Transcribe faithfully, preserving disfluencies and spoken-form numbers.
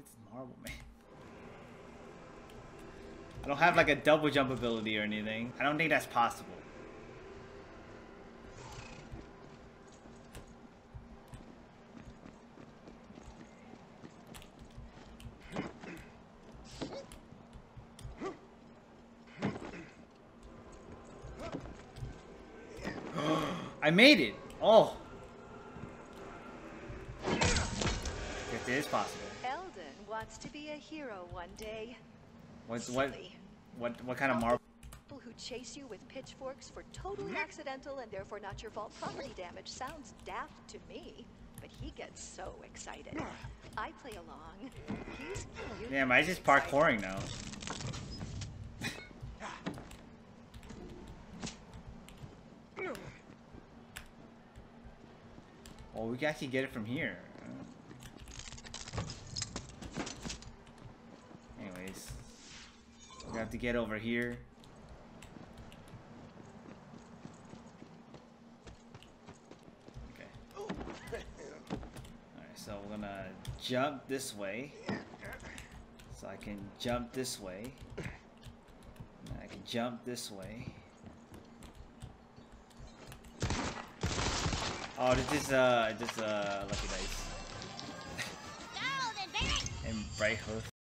get this marble, man. I don't have like a double jump ability or anything. I don't think that's possible. I made it! Oh! If it is possible. Eldon wants to be a hero one day. What's what? What? What kind of marble? People who chase you with pitchforks for totally accidental and therefore not your fault property damage sounds daft to me, but he gets so excited. I play along. He's cute. Damn, I just parkouring now. Well, we can actually get it from here. Anyways, we have to get over here. Okay. Alright, so we're gonna jump this way. So I can jump this way. And I can jump this way. Oh, this is uh, this uh, lucky dice. And Brighthoof.